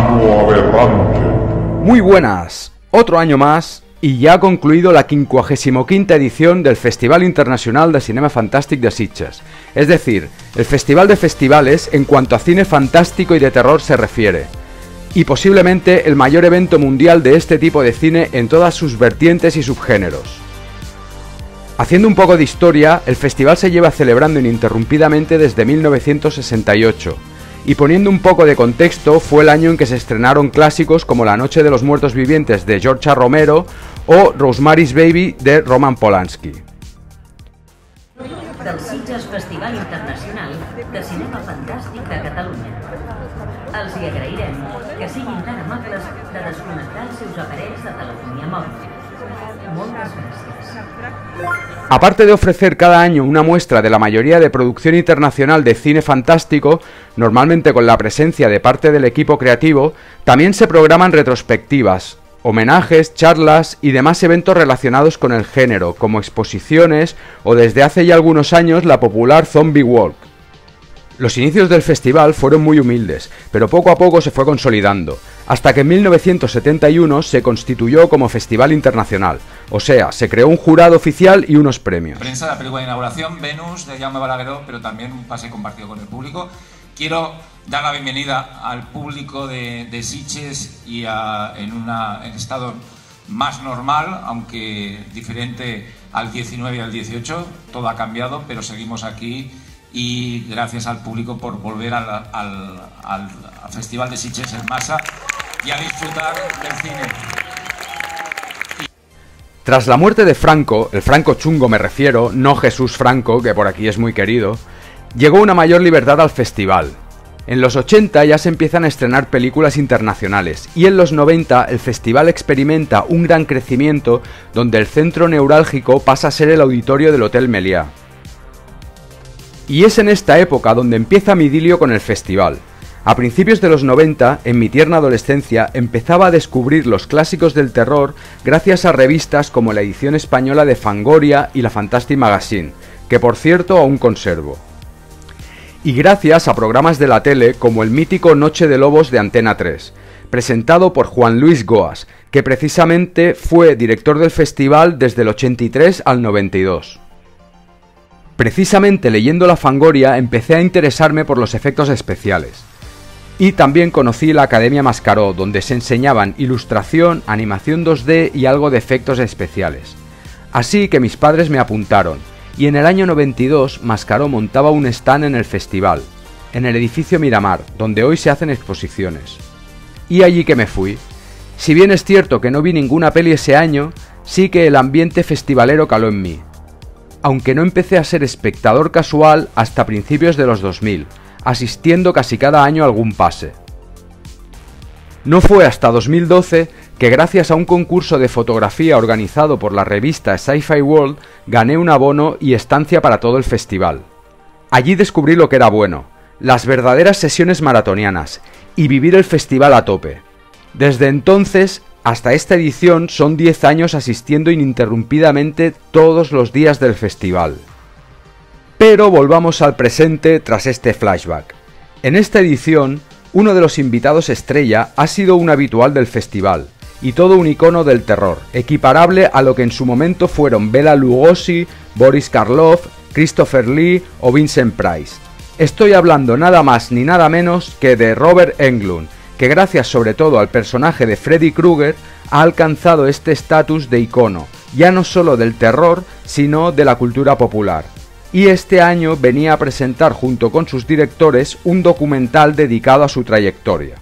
Plano Aberrante. Muy buenas, otro año más y ya ha concluido la 55ª edición del Festival Internacional de Cinema Fantàstic de Sitges, es decir, el festival de festivales en cuanto a cine fantástico y de terror se refiere, y posiblemente el mayor evento mundial de este tipo de cine en todas sus vertientes y subgéneros. Haciendo un poco de historia, el festival se lleva celebrando ininterrumpidamente desde 1968, y poniendo un poco de contexto, fue el año en que se estrenaron clásicos como La Noche de los Muertos Vivientes de George A. Romero o Rosemary's Baby de Roman Polanski. Del Sitges Festival Internacional de Cinema Fantàstic de Catalunya. Els hi agrairem que siguin tan amables de desconnectar els seus aparells de telefonia mòbil. Moltes gràcies. Aparte de ofrecer cada año una muestra de la mayoría de producción internacional de cine fantástico, normalmente con la presencia de parte del equipo creativo, también se programan retrospectivas, homenajes, charlas y demás eventos relacionados con el género, como exposiciones o desde hace ya algunos años la popular Zombie Walk. Los inicios del festival fueron muy humildes, pero poco a poco se fue consolidando, hasta que en 1971 se constituyó como Festival Internacional, o sea, se creó un jurado oficial y unos premios. Prensa, la película de inauguración, Venus, de Jaume Balagueró, pero también un pase compartido con el público. Quiero dar la bienvenida al público de Sitges y en estado más normal, aunque diferente al 19 y al 18, todo ha cambiado, pero seguimos aquí. Y gracias al público por volver al Festival de Sitges en masa y a disfrutar del cine. Tras la muerte de Franco, el Franco chungo me refiero, no Jesús Franco, que por aquí es muy querido, llegó una mayor libertad al festival. En los 80 ya se empiezan a estrenar películas internacionales y en los 90 el festival experimenta un gran crecimiento donde el centro neurálgico pasa a ser el auditorio del Hotel Meliá. Y es en esta época donde empieza mi idilio con el festival. A principios de los 90, en mi tierna adolescencia, empezaba a descubrir los clásicos del terror gracias a revistas como la edición española de Fangoria y la Fantastic Magazine, que por cierto aún conservo. Y gracias a programas de la tele como el mítico Noche de Lobos de Antena 3, presentado por Juan Luis Goas, que precisamente fue director del festival desde el 83 al 92. Precisamente leyendo la Fangoria empecé a interesarme por los efectos especiales. Y también conocí la Academia Mascaró, donde se enseñaban ilustración, animación 2D y algo de efectos especiales. Así que mis padres me apuntaron, y en el año 92 Mascaró montaba un stand en el festival, en el edificio Miramar, donde hoy se hacen exposiciones. Y allí que me fui. Si bien es cierto que no vi ninguna peli ese año, sí que el ambiente festivalero caló en mí. Aunque no empecé a ser espectador casual hasta principios de los 2000, asistiendo casi cada año a algún pase. No fue hasta 2012 que gracias a un concurso de fotografía organizado por la revista Sci-Fi World gané un abono y estancia para todo el festival. Allí descubrí lo que era bueno, las verdaderas sesiones maratonianas y vivir el festival a tope. Desde entonces hasta esta edición son 10 años asistiendo ininterrumpidamente todos los días del festival. Pero volvamos al presente tras este flashback. En esta edición, uno de los invitados estrella ha sido un habitual del festival, y todo un icono del terror, equiparable a lo que en su momento fueron Bela Lugosi, Boris Karloff, Christopher Lee o Vincent Price. Estoy hablando nada más ni nada menos que de Robert Englund, que gracias sobre todo al personaje de Freddy Krueger ha alcanzado este estatus de icono, ya no solo del terror, sino de la cultura popular. Y este año venía a presentar junto con sus directores un documental dedicado a su trayectoria.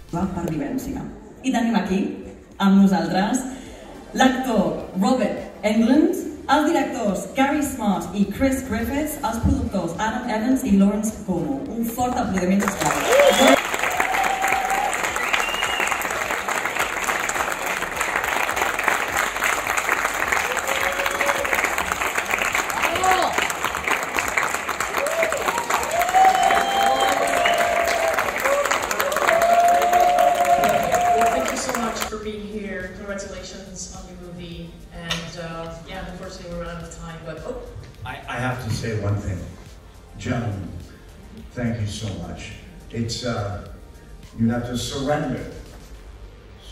I tenim aquí, amb nosaltres, l'actor Robert Englund, els directors Gary Smart i Chris Griffiths, els productors Adam Evans i Lawrence Bono. Un fort aplaudiment, sisplau. Congratulations on your movie, and yeah, unfortunately we're running out of time, but I have to say one thing. Gentlemen, thank you so much. It's, you have to surrender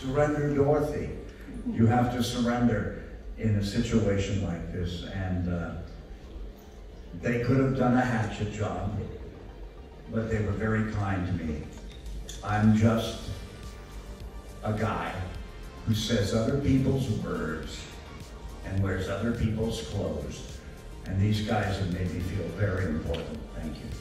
Surrender Dorothy. You have to surrender in a situation like this, and they could have done a hatchet job, but they were very kind to me. I'm just a guy who says other people's words and wears other people's clothes, and these guys have made me feel very important. Thank you.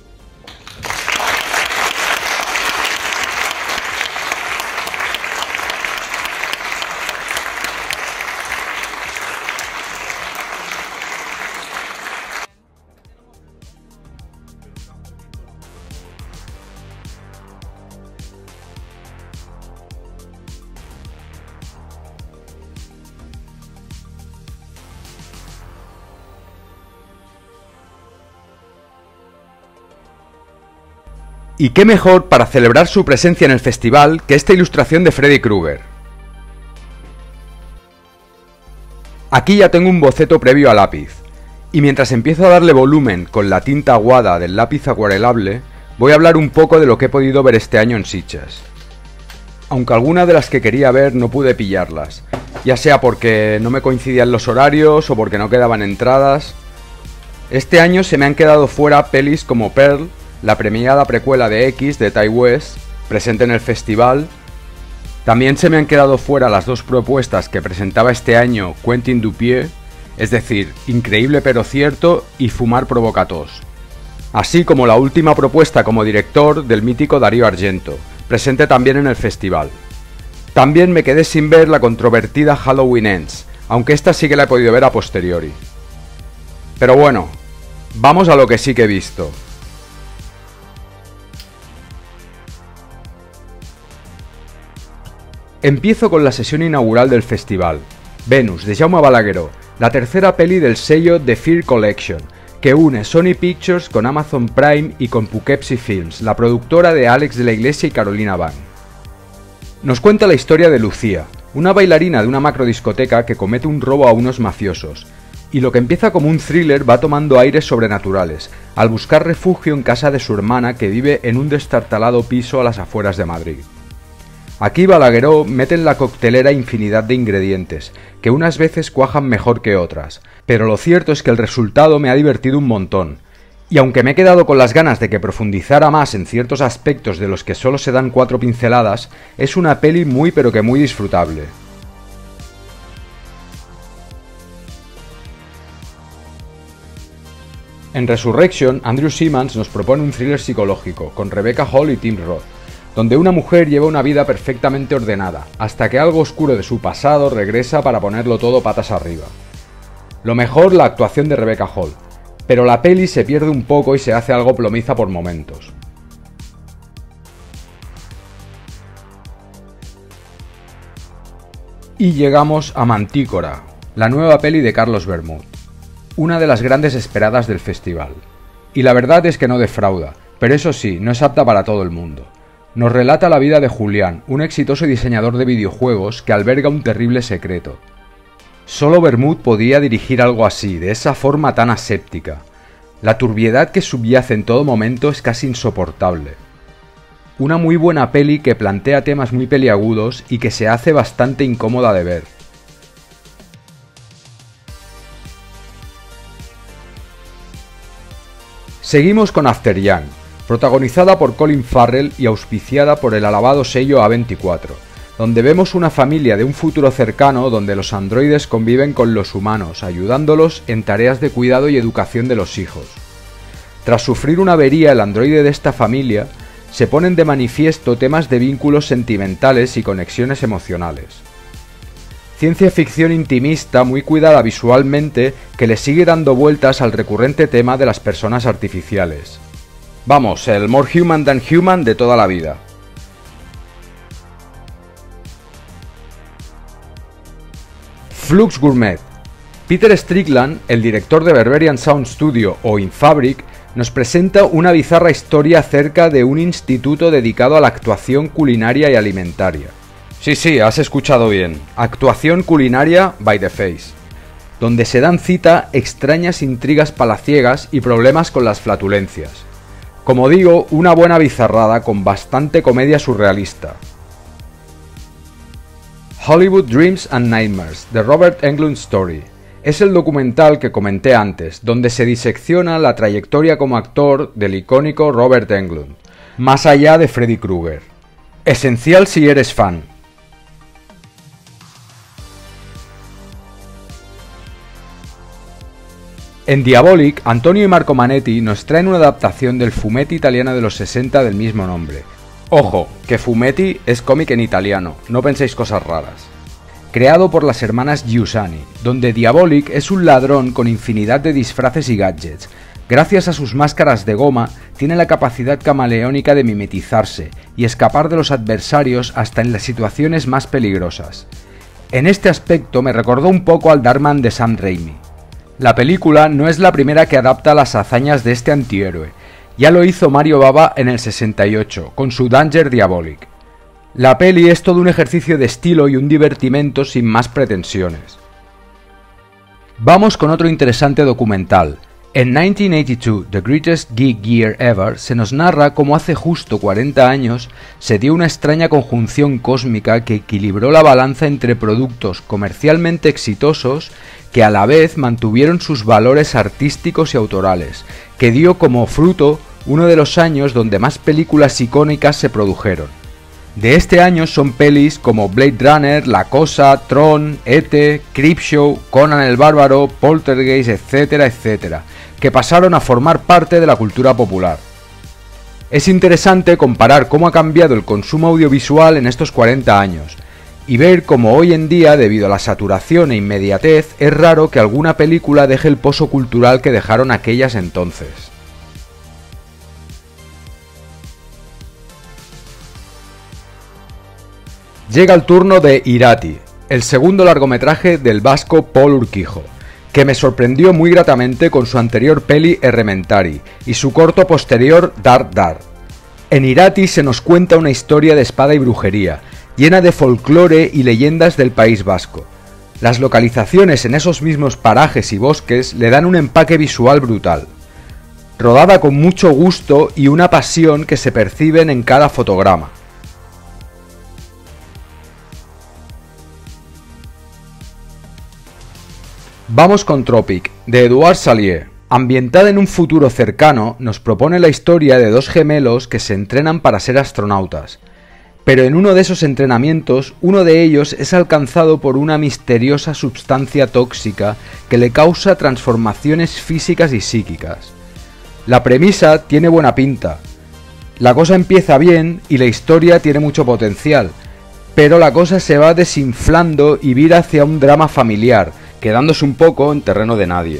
Y qué mejor para celebrar su presencia en el festival que esta ilustración de Freddy Krueger. Aquí ya tengo un boceto previo a lápiz, y mientras empiezo a darle volumen con la tinta aguada del lápiz acuarelable, voy a hablar un poco de lo que he podido ver este año en Sitges. Aunque algunas de las que quería ver no pude pillarlas, ya sea porque no me coincidían los horarios o porque no quedaban entradas. Este año se me han quedado fuera pelis como Pearl, la premiada precuela de X de Ty West, presente en el festival. También se me han quedado fuera las dos propuestas que presentaba este año Quentin Dupieux, es decir, Increíble pero cierto y Fumar provoca tos. Así como la última propuesta como director del mítico Dario Argento, presente también en el festival. También me quedé sin ver la controvertida Halloween Ends, aunque esta sí que la he podido ver a posteriori. Pero bueno, vamos a lo que sí que he visto. Empiezo con la sesión inaugural del festival, Venus, de Jaume Balagueró, la tercera peli del sello The Fear Collection, que une Sony Pictures con Amazon Prime y con Poughkeepsie Films, la productora de Alex de la Iglesia y Carolina Bang. Nos cuenta la historia de Lucía, una bailarina de una macrodiscoteca que comete un robo a unos mafiosos, y lo que empieza como un thriller va tomando aires sobrenaturales, al buscar refugio en casa de su hermana que vive en un destartalado piso a las afueras de Madrid. Aquí Balagueró mete en la coctelera infinidad de ingredientes, que unas veces cuajan mejor que otras, pero lo cierto es que el resultado me ha divertido un montón, y aunque me he quedado con las ganas de que profundizara más en ciertos aspectos de los que solo se dan 4 pinceladas, es una peli muy pero que muy disfrutable. En Resurrection, Andrew Simmons nos propone un thriller psicológico, con Rebecca Hall y Tim Roth, donde una mujer lleva una vida perfectamente ordenada, hasta que algo oscuro de su pasado regresa para ponerlo todo patas arriba. Lo mejor, la actuación de Rebecca Hall, pero la peli se pierde un poco y se hace algo plomiza por momentos. Y llegamos a Mantícora, la nueva peli de Carlos Bermúdez, una de las grandes esperadas del festival. Y la verdad es que no defrauda, pero eso sí, no es apta para todo el mundo. Nos relata la vida de Julián, un exitoso diseñador de videojuegos que alberga un terrible secreto. Solo Bermúdez podía dirigir algo así, de esa forma tan aséptica. La turbiedad que subyace en todo momento es casi insoportable. Una muy buena peli que plantea temas muy peliagudos y que se hace bastante incómoda de ver. Seguimos con After Young, protagonizada por Colin Farrell y auspiciada por el alabado sello A24, donde vemos una familia de un futuro cercano donde los androides conviven con los humanos, ayudándolos en tareas de cuidado y educación de los hijos. Tras sufrir una avería el androide de esta familia, se ponen de manifiesto temas de vínculos sentimentales y conexiones emocionales. Ciencia ficción intimista muy cuidada visualmente que le sigue dando vueltas al recurrente tema de las personas artificiales. Vamos, el more human than human de toda la vida. Flux Gourmet. Peter Strickland, el director de Berberian Sound Studio o Infabric, nos presenta una bizarra historia acerca de un instituto dedicado a la actuación culinaria y alimentaria. Sí, has escuchado bien. Actuación culinaria by the face. Donde se dan cita extrañas intrigas palaciegas y problemas con las flatulencias. Como digo, una buena bizarrada con bastante comedia surrealista. Hollywood Dreams and Nightmares, The Robert Englund Story. Es el documental que comenté antes, donde se disecciona la trayectoria como actor del icónico Robert Englund, más allá de Freddy Krueger. Esencial si eres fan. En Diabolic, Antonio y Marco Manetti nos traen una adaptación del fumetti italiano de los 60 del mismo nombre. Ojo, que fumetti es cómic en italiano, no penséis cosas raras. Creado por las hermanas Giussani, donde Diabolic es un ladrón con infinidad de disfraces y gadgets. Gracias a sus máscaras de goma, tiene la capacidad camaleónica de mimetizarse y escapar de los adversarios hasta en las situaciones más peligrosas. En este aspecto me recordó un poco al Darkman de Sam Raimi. La película no es la primera que adapta las hazañas de este antihéroe. Ya lo hizo Mario Bava en el 68, con su Danger Diabolic. La peli es todo un ejercicio de estilo y un divertimento sin más pretensiones. Vamos con otro interesante documental. En 1982, The Greatest Geek Year Ever, se nos narra cómo hace justo 40 años se dio una extraña conjunción cósmica que equilibró la balanza entre productos comercialmente exitosos que a la vez mantuvieron sus valores artísticos y autorales, que dio como fruto uno de los años donde más películas icónicas se produjeron. De este año son pelis como Blade Runner, La Cosa, Tron, E.T., Creepshow, Conan el Bárbaro, Poltergeist, etcétera, etcétera, que pasaron a formar parte de la cultura popular. Es interesante comparar cómo ha cambiado el consumo audiovisual en estos 40 años, y ver cómo hoy en día, debido a la saturación e inmediatez, es raro que alguna película deje el pozo cultural que dejaron aquellas entonces. Llega el turno de Irati, el segundo largometraje del vasco Paul Urquijo, que me sorprendió muy gratamente con su anterior peli Errementari y su corto posterior Dar Dar. En Irati se nos cuenta una historia de espada y brujería, llena de folclore y leyendas del País Vasco. Las localizaciones en esos mismos parajes y bosques le dan un empaque visual brutal. Rodada con mucho gusto y una pasión que se perciben en cada fotograma. Vamos con Tropic, de Edouard Salier. Ambientada en un futuro cercano, nos propone la historia de dos gemelos que se entrenan para ser astronautas. Pero en uno de esos entrenamientos, uno de ellos es alcanzado por una misteriosa sustancia tóxica que le causa transformaciones físicas y psíquicas. La premisa tiene buena pinta. La cosa empieza bien y la historia tiene mucho potencial, pero la cosa se va desinflando y vira hacia un drama familiar, quedándose un poco en terreno de nadie.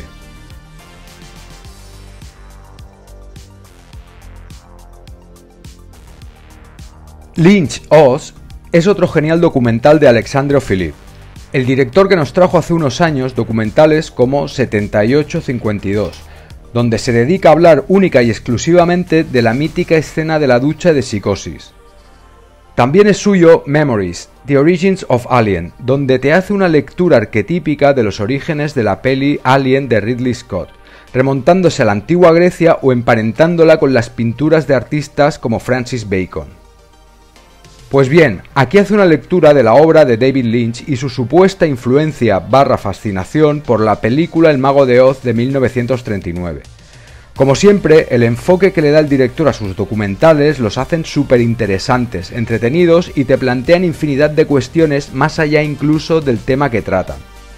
Lynch Oz es otro genial documental de Alexandre Philippe, el director que nos trajo hace unos años documentales como 7852, donde se dedica a hablar única y exclusivamente de la mítica escena de la ducha de Psicosis. También es suyo Memories, The Origins of Alien, donde te hace una lectura arquetípica de los orígenes de la peli Alien de Ridley Scott, remontándose a la antigua Grecia o emparentándola con las pinturas de artistas como Francis Bacon. Pues bien, aquí hace una lectura de la obra de David Lynch y su supuesta influencia / fascinación por la película El Mago de Oz de 1939. Como siempre, el enfoque que le da el director a sus documentales los hacen súper interesantes, entretenidos y te plantean infinidad de cuestiones más allá incluso del tema que tratan.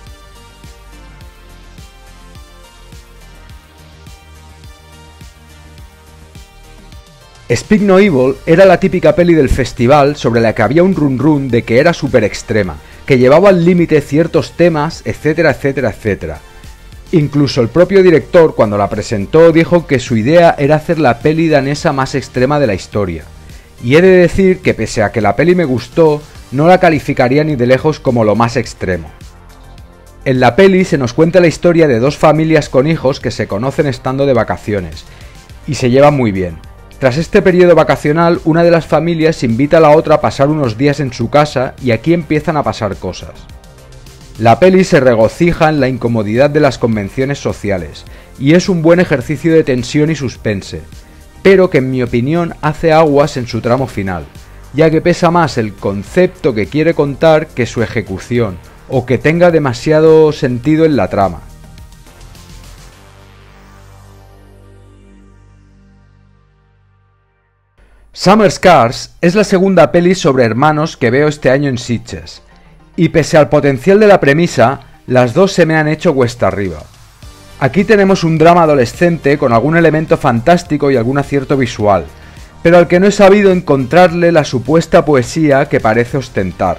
Speak No Evil era la típica peli del festival sobre la que había un run de que era súper extrema, que llevaba al límite ciertos temas, etcétera, etcétera, etcétera. Incluso el propio director, cuando la presentó, dijo que su idea era hacer la peli danesa más extrema de la historia. Y he de decir que pese a que la peli me gustó, no la calificaría ni de lejos como lo más extremo. En la peli se nos cuenta la historia de dos familias con hijos que se conocen estando de vacaciones, y se llevan muy bien. Tras este periodo vacacional, una de las familias invita a la otra a pasar unos días en su casa y aquí empiezan a pasar cosas. La peli se regocija en la incomodidad de las convenciones sociales, y es un buen ejercicio de tensión y suspense, pero que en mi opinión hace aguas en su tramo final, ya que pesa más el concepto que quiere contar que su ejecución, o que tenga demasiado sentido en la trama. Summer Scars es la segunda peli sobre hermanos que veo este año en Sitges, y pese al potencial de la premisa, las dos se me han hecho cuesta arriba. Aquí tenemos un drama adolescente con algún elemento fantástico y algún acierto visual, pero al que no he sabido encontrarle la supuesta poesía que parece ostentar.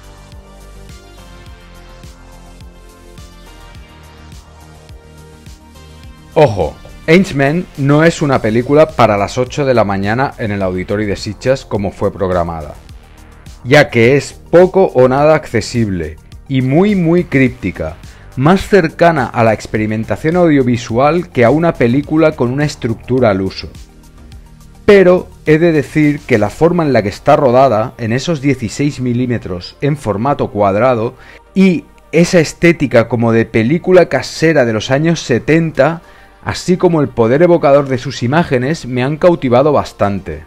Ojo, Angement no es una película para las 8 de la mañana en el Auditori de Sitges como fue programada, ya que es poco o nada accesible y muy críptica, más cercana a la experimentación audiovisual que a una película con una estructura al uso. Pero he de decir que la forma en la que está rodada, en esos 16 milímetros en formato cuadrado, y esa estética como de película casera de los años 70, así como el poder evocador de sus imágenes, me han cautivado bastante.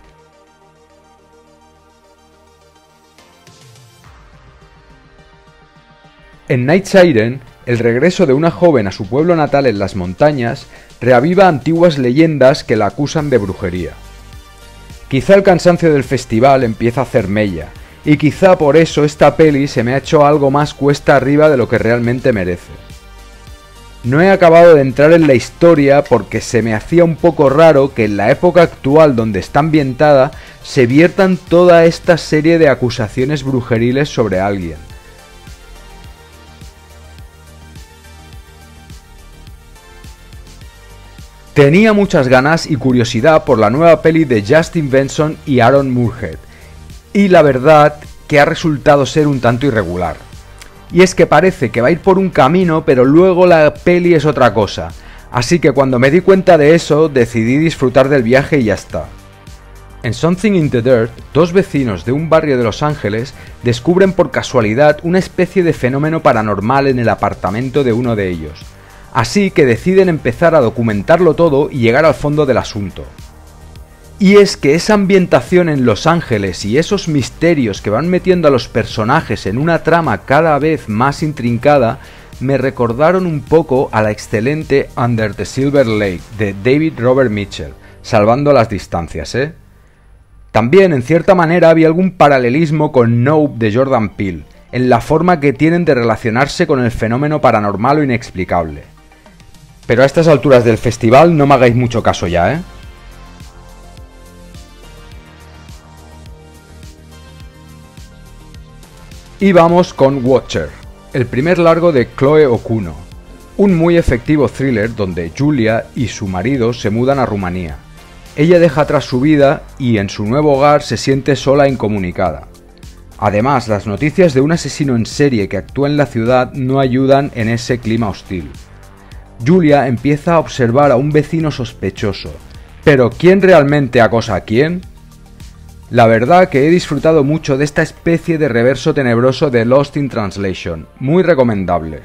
En Night Siren, el regreso de una joven a su pueblo natal en las montañas reaviva antiguas leyendas que la acusan de brujería. Quizá el cansancio del festival empieza a hacer mella, y quizá por eso esta peli se me ha hecho algo más cuesta arriba de lo que realmente merece. No he acabado de entrar en la historia porque se me hacía un poco raro que en la época actual donde está ambientada se viertan toda esta serie de acusaciones brujeriles sobre alguien. Tenía muchas ganas y curiosidad por la nueva peli de Justin Benson y Aaron Moorhead, y la verdad que ha resultado ser un tanto irregular. Y es que parece que va a ir por un camino, pero luego la peli es otra cosa, así que cuando me di cuenta de eso, decidí disfrutar del viaje y ya está. En Something in the Dirt, dos vecinos de un barrio de Los Ángeles descubren por casualidad una especie de fenómeno paranormal en el apartamento de uno de ellos, así que deciden empezar a documentarlo todo y llegar al fondo del asunto. Y es que esa ambientación en Los Ángeles y esos misterios que van metiendo a los personajes en una trama cada vez más intrincada me recordaron un poco a la excelente Under the Silver Lake de David Robert Mitchell, salvando las distancias, ¿eh? También, en cierta manera, había algún paralelismo con Nope de Jordan Peele, en la forma que tienen de relacionarse con el fenómeno paranormal o inexplicable. Pero a estas alturas del festival no me hagáis mucho caso ya, ¿eh? Y vamos con Watcher, el primer largo de Chloe Okuno, un muy efectivo thriller donde Julia y su marido se mudan a Rumanía. Ella deja atrás su vida y en su nuevo hogar se siente sola e incomunicada. Además, las noticias de un asesino en serie que actúa en la ciudad no ayudan en ese clima hostil. Julia empieza a observar a un vecino sospechoso, pero ¿quién realmente acosa a quién? La verdad que he disfrutado mucho de esta especie de reverso tenebroso de Lost in Translation, muy recomendable.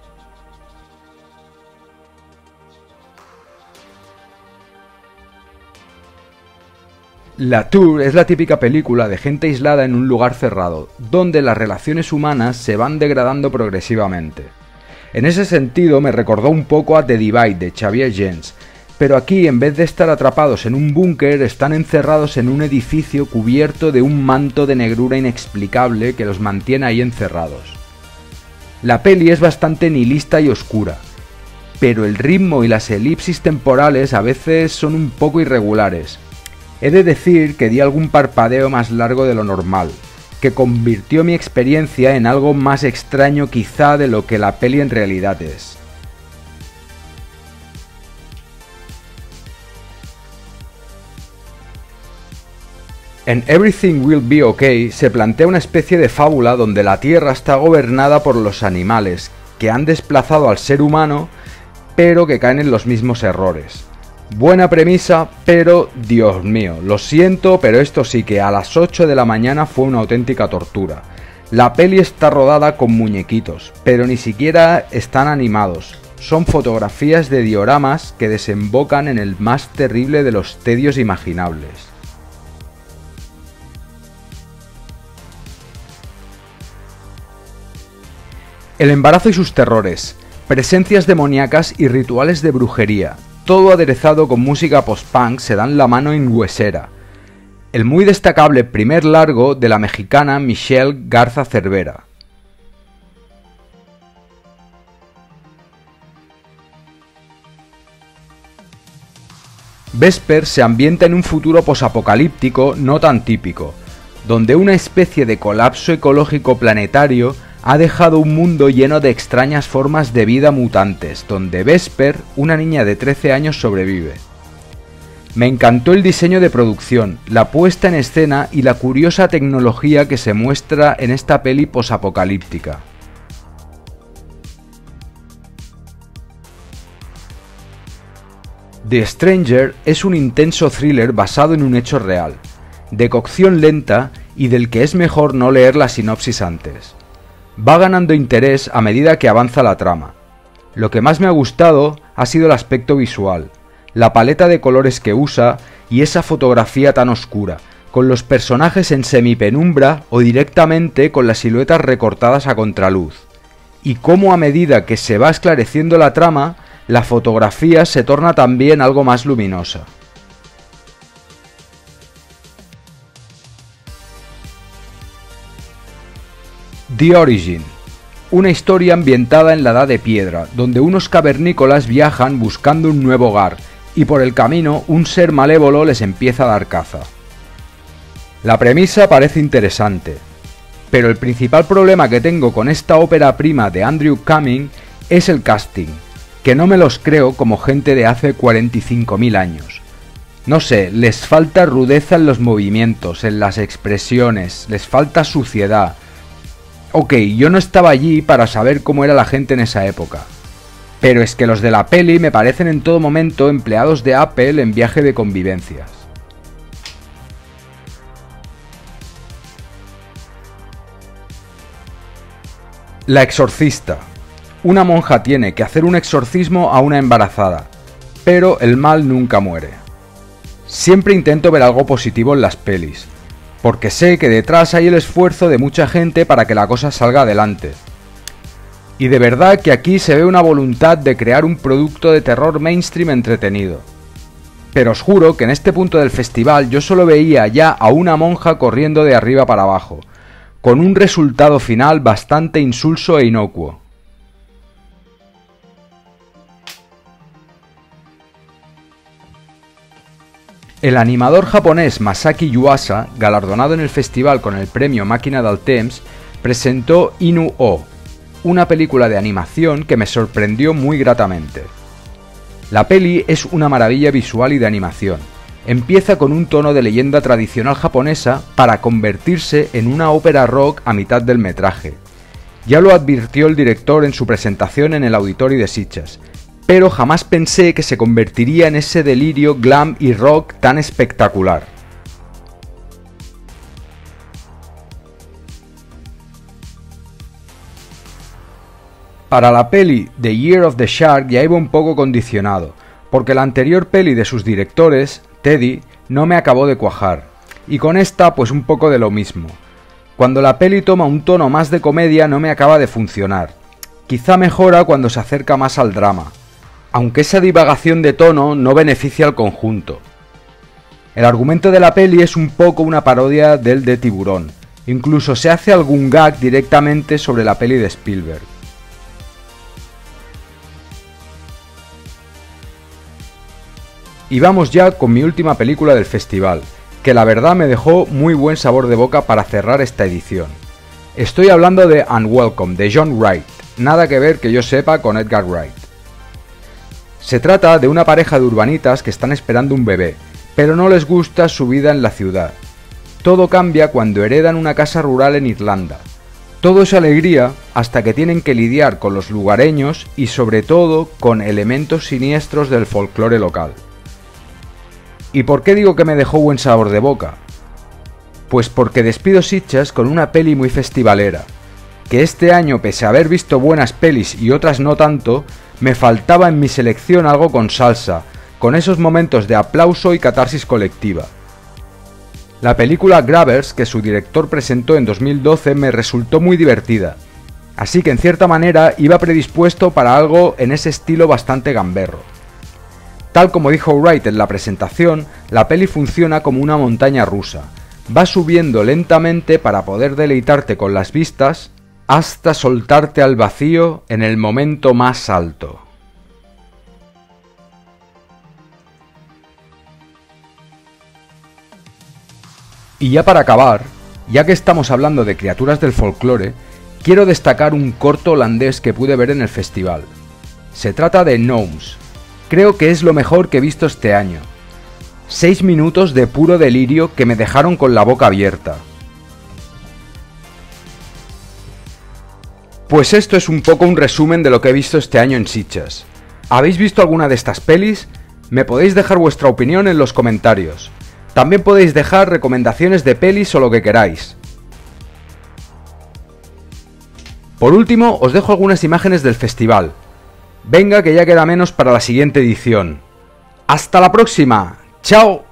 La Tour es la típica película de gente aislada en un lugar cerrado, donde las relaciones humanas se van degradando progresivamente. En ese sentido me recordó un poco a The Divide de Xavier Gens, pero aquí en vez de estar atrapados en un búnker están encerrados en un edificio cubierto de un manto de negrura inexplicable que los mantiene ahí encerrados. La peli es bastante nihilista y oscura, pero el ritmo y las elipsis temporales a veces son un poco irregulares. He de decir que di algún parpadeo más largo de lo normal, que convirtió mi experiencia en algo más extraño quizá de lo que la peli en realidad es. En Everything Will Be Okay se plantea una especie de fábula donde la Tierra está gobernada por los animales, que han desplazado al ser humano, pero que caen en los mismos errores. Buena premisa, pero Dios mío, lo siento, pero esto sí que a las 8 de la mañana fue una auténtica tortura. La peli está rodada con muñequitos, pero ni siquiera están animados. Son fotografías de dioramas que desembocan en el más terrible de los tedios imaginables. El embarazo y sus terrores, presencias demoníacas y rituales de brujería, todo aderezado con música post-punk, se dan la mano en Huesera, el muy destacable primer largo de la mexicana Michelle Garza Cervera. Vesper se ambienta en un futuro posapocalíptico no tan típico, donde una especie de colapso ecológico planetario ha dejado un mundo lleno de extrañas formas de vida mutantes, donde Vesper, una niña de 13 años, sobrevive. Me encantó el diseño de producción, la puesta en escena y la curiosa tecnología que se muestra en esta peli posapocalíptica. The Stranger es un intenso thriller basado en un hecho real, de cocción lenta y del que es mejor no leer la sinopsis antes. Va ganando interés a medida que avanza la trama. Lo que más me ha gustado ha sido el aspecto visual, la paleta de colores que usa y esa fotografía tan oscura, con los personajes en semipenumbra o directamente con las siluetas recortadas a contraluz, y cómo a medida que se va esclareciendo la trama, la fotografía se torna también algo más luminosa. The Origin, una historia ambientada en la Edad de Piedra, donde unos cavernícolas viajan buscando un nuevo hogar, y por el camino un ser malévolo les empieza a dar caza. La premisa parece interesante, pero el principal problema que tengo con esta ópera prima de Andrew Cumming es el casting, que no me los creo como gente de hace 45.000 años. No sé, les falta rudeza en los movimientos, en las expresiones, les falta suciedad. Ok, yo no estaba allí para saber cómo era la gente en esa época, pero es que los de la peli me parecen en todo momento empleados de Apple en viaje de convivencias. La exorcista. Una monja tiene que hacer un exorcismo a una embarazada, pero el mal nunca muere. Siempre intento ver algo positivo en las pelis, porque sé que detrás hay el esfuerzo de mucha gente para que la cosa salga adelante. Y de verdad que aquí se ve una voluntad de crear un producto de terror mainstream entretenido. Pero os juro que en este punto del festival yo solo veía ya a una monja corriendo de arriba para abajo, con un resultado final bastante insulso e inocuo. El animador japonés Masaki Yuasa, galardonado en el festival con el premio Máquina del Temps, presentó Inu-Oh, una película de animación que me sorprendió muy gratamente. La peli es una maravilla visual y de animación. Empieza con un tono de leyenda tradicional japonesa para convertirse en una ópera rock a mitad del metraje. Ya lo advirtió el director en su presentación en el Auditorio de Sitges, pero jamás pensé que se convertiría en ese delirio glam y rock tan espectacular. Para la peli The Year of the Shark ya iba un poco condicionado, porque la anterior peli de sus directores, Teddy, no me acabó de cuajar, y con esta pues un poco de lo mismo. Cuando la peli toma un tono más de comedia no me acaba de funcionar, quizá mejora cuando se acerca más al drama, aunque esa divagación de tono no beneficia al conjunto. El argumento de la peli es un poco una parodia del de Tiburón, incluso se hace algún gag directamente sobre la peli de Spielberg. Y vamos ya con mi última película del festival, que la verdad me dejó muy buen sabor de boca para cerrar esta edición. Estoy hablando de Unwelcome, de John Wright, nada que ver que yo sepa con Edgar Wright. Se trata de una pareja de urbanitas que están esperando un bebé, pero no les gusta su vida en la ciudad. Todo cambia cuando heredan una casa rural en Irlanda. Todo es alegría hasta que tienen que lidiar con los lugareños y sobre todo con elementos siniestros del folclore local. ¿Y por qué digo que me dejó buen sabor de boca? Pues porque despido Sitges con una peli muy festivalera, que este año, pese a haber visto buenas pelis y otras no tanto, me faltaba en mi selección algo con salsa, con esos momentos de aplauso y catarsis colectiva. La película Grabbers, que su director presentó en 2012, me resultó muy divertida. así que en cierta manera iba predispuesto para algo en ese estilo bastante gamberro. Tal como dijo Wright en la presentación, la peli funciona como una montaña rusa. Va subiendo lentamente para poder deleitarte con las vistas hasta soltarte al vacío en el momento más alto. Y ya para acabar, ya que estamos hablando de criaturas del folclore, quiero destacar un corto holandés que pude ver en el festival. Se trata de Gnomes. Creo que es lo mejor que he visto este año. 6 minutos de puro delirio que me dejaron con la boca abierta. Pues esto es un poco un resumen de lo que he visto este año en Sitges. ¿Habéis visto alguna de estas pelis? Me podéis dejar vuestra opinión en los comentarios. También podéis dejar recomendaciones de pelis o lo que queráis. Por último, os dejo algunas imágenes del festival. Venga, que ya queda menos para la siguiente edición. ¡Hasta la próxima! ¡Chao!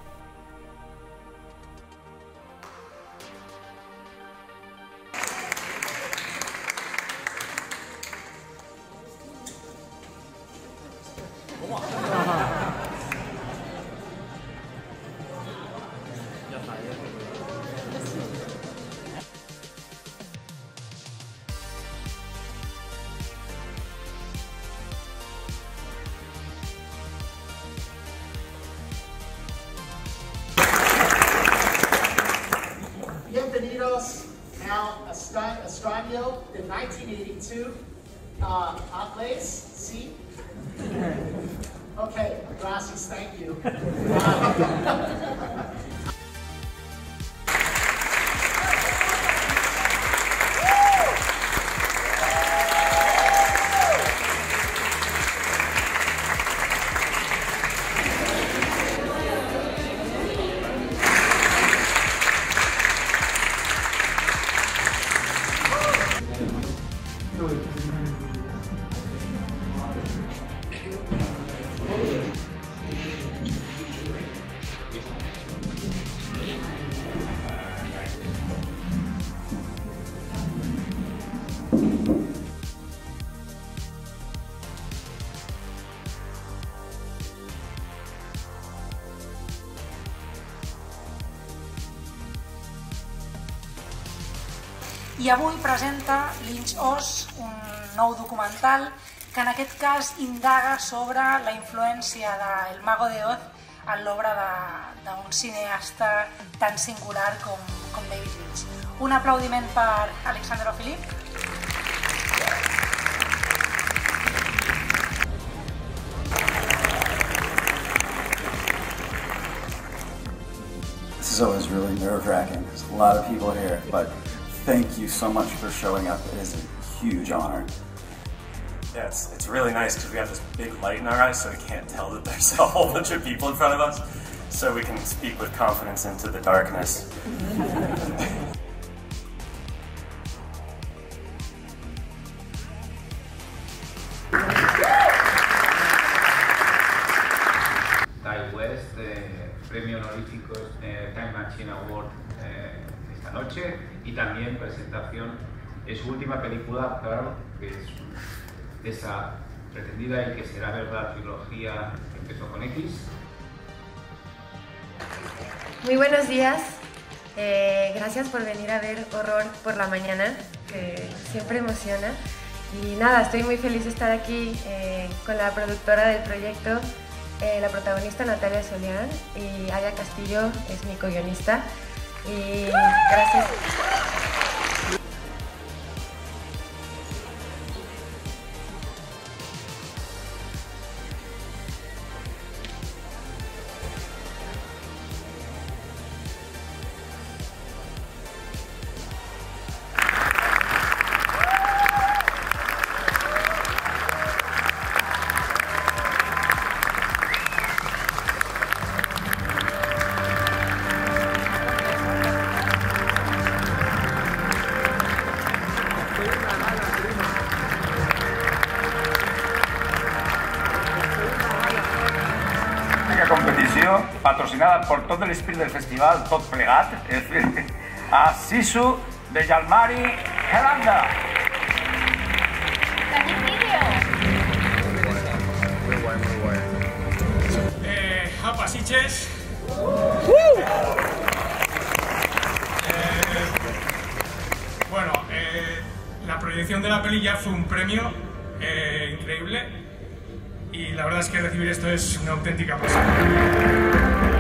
Bienvenidos a Estradio de 1982. ¿Inglés? ¿Sí? Okay, gracias, thank you. I avui presenta Lynch Oz, un nou documental que en aquest cas indaga sobre la influència d'El Mago de Oz en l'obra d'un cineasta tan singular com David Lynch. Un aplaudiment per Alexandre Philippe. This is always really nerve-wracking. There's a lot of people here, but thank you so much for showing up. It is a huge honor. Yeah, it's really nice because we have this big light in our eyes so we can't tell that there's a whole bunch of people in front of us, so we can speak with confidence into the darkness. Ty West, premio honorífico Time Machine Award esta noche, y también presentación de su última película, Pearl, que es esa pretendida y que será verdad trilogía que empezó con X. Muy buenos días, gracias por venir a ver Horror por la mañana, que siempre emociona. Y nada, estoy muy feliz de estar aquí con la productora del proyecto, la protagonista Natalia Solián, y Aya Castillo es mi co-guionista. Y gracias. Competició patrocinada per tot l'esprit del festival, tot plegat, a Sisu de Jalmari Helanda. Apa Sitges. Bueno, la proyección de la peli ya fue un premio increíble y la verdad es que recibir esto es una auténtica pasada.